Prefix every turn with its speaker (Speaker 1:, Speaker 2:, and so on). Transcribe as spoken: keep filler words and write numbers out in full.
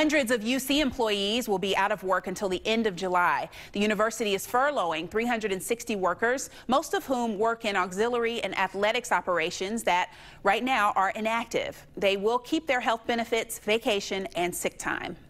Speaker 1: Hundreds of U C employees will be out of work until the end of July. The university is furloughing three hundred sixty workers, most of whom work in auxiliary and athletics operations that right now are inactive. They will keep their health benefits, vacation, and sick time.